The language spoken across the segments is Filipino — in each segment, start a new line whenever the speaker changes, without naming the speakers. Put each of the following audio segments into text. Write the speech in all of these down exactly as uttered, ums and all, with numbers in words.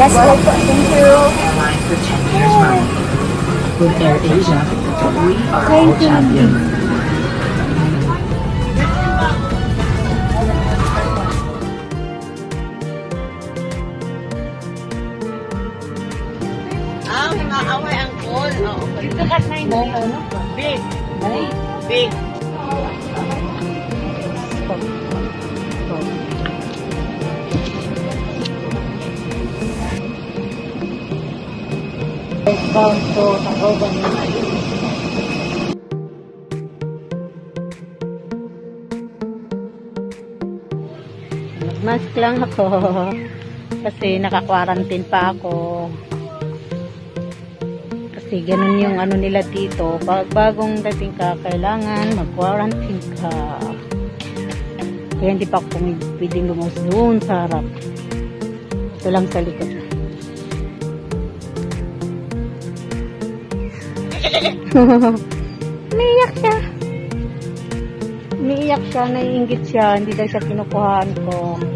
Yes, po. Thank you.
Airline for ten years running. With Air Asia, we are all
Thank you.
champions.
Ah, himaaway ang call. Oo. Ito kat na yun. Big. Big.
Bound to Tacloban. Nagmask lang ako kasi naka-quarantine pa ako. Kasi ganun yung ano nila dito. Pag bagong dating ka, kailangan mag-quarantine ka. Kaya hindi pa ako pwedeng lumus doon sa harap. Ito lang sa likod. Umiiyak siya. Umiiyak siya, naiinggit siya. Hindi daw siya kinukuhaan ko.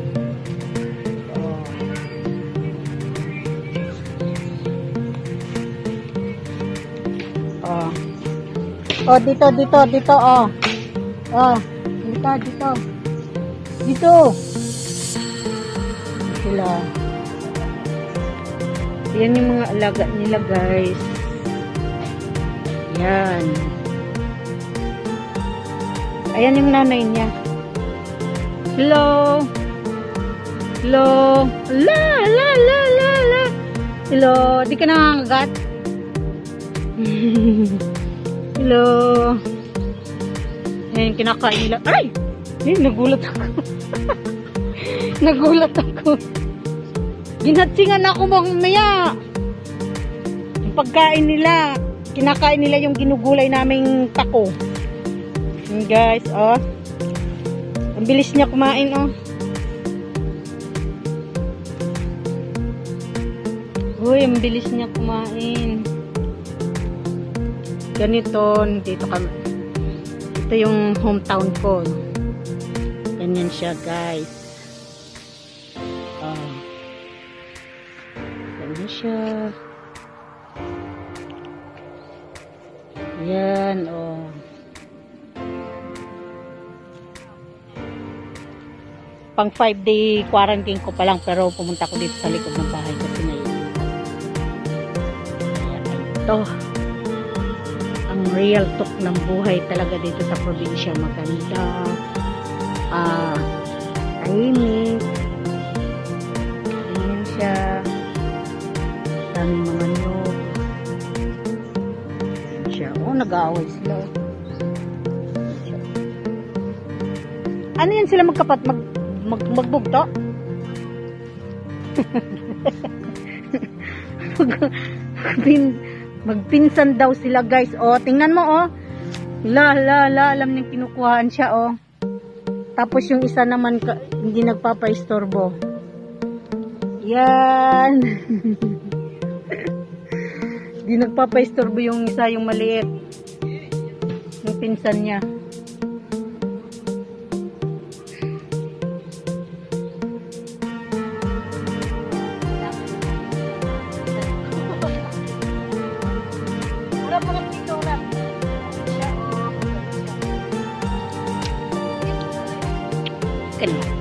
Oh. Oh, dito, dito, dito, oh. Oh, dito, dito. Dito. Sila. Yan yung mga alaga nila, guys. Yan. Ayan yung nanay niya. Hello. Hello. La, la, la, la, la. Hello. Di ka nangangagat? Hello. Ayan, kinakain nila. Ay! Ay, nagulat ako. Nagulat ako. Ginatsingan ako mamaya. Yung pagkain nila. Kinakain nila yung ginugulay naming tako. Yan guys, oh. Ang bilis niya kumain, oh. Uy, ang bilis niya kumain. Ganito, dito kami. Ito yung hometown ko. Ganyan siya, guys. Oh. Ganyan siya. Yan, oh. Pang five day quarantine ko pa lang, pero pumunta ko dito sa likod ng bahay kasi ngayon. Ito. Ang real talk ng buhay talaga dito sa probinsya. Maganda. Ah, tahimik. Ganyan siya. Daming mga nyog. Oh, nag-aaway sila. Ano yan sila magkapat? Mag, mag, magbugto? Magpin, magpinsan daw sila, guys. Oh, tingnan mo, oh. La, la, la. Alam niyang kinukuhaan siya, oh. Tapos yung isa naman, hindi nagpapa-istorbo. Yan. Di nagpapa-istorbo yung isa, yung maliit. Yung pinsan niya. Wala pa lang dito, wala. Ganyan.